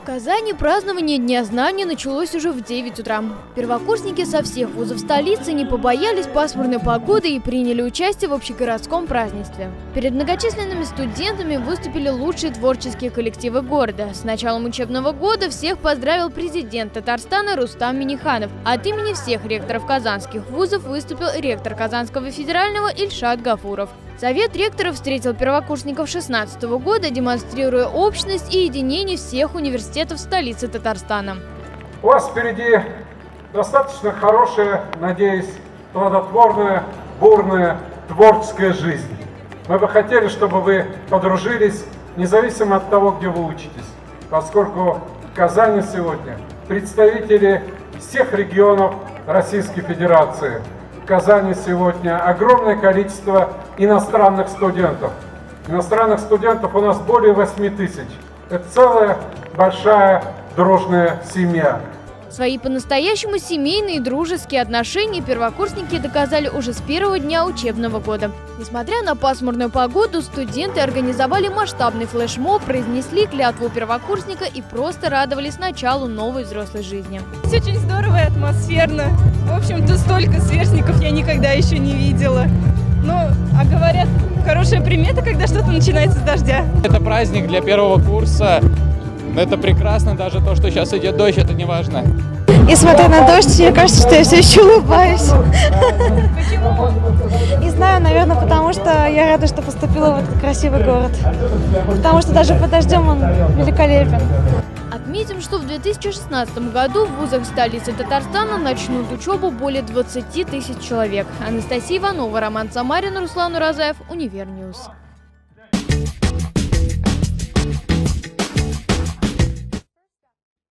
Казани празднование Дня знаний началось уже в 9 утра. Первокурсники со всех вузов столицы не побоялись пасмурной погоды и приняли участие в общегородском празднестве. Перед многочисленными студентами выступили лучшие творческие коллективы города. С началом учебного года всех поздравил президент Татарстана Рустам Минниханов. От имени всех ректоров казанских вузов выступил ректор Казанского федерального Ильшат Гафуров. Совет ректоров встретил первокурсников 2016 года, демонстрируя общность и единение всех университетов столицы Татарстана. У вас впереди достаточно хорошая, надеюсь, плодотворная, бурная, творческая жизнь. Мы бы хотели, чтобы вы подружились, независимо от того, где вы учитесь, поскольку в Казани сегодня представители всех регионов Российской Федерации. В Казани сегодня огромное количество иностранных студентов. Иностранных студентов у нас более 8 тысяч. Это целая большая дружная семья. Свои по-настоящему семейные и дружеские отношения первокурсники доказали уже с первого дня учебного года. Несмотря на пасмурную погоду, студенты организовали масштабный флешмоб, произнесли клятву первокурсника и просто радовались началу новой взрослой жизни. Здесь очень здорово и атмосферно. В общем-то, столько сверстников я никогда еще не видела. Ну, а говорят, хорошая примета, когда что-то начинается с дождя. Это праздник для первого курса. Это прекрасно, даже то, что сейчас идет дождь, это не важно. Несмотря на дождь, мне кажется, что я все еще улыбаюсь. Почему? Не знаю, наверное, потому что я рада, что поступила в этот красивый город. Потому что даже под дождем он великолепен. Отметим, что в 2016 году в вузах столицы Татарстана начнут учебу более 20 тысяч человек. Анастасия Иванова, Роман Самарин, Руслан Уразаев, Универньюз.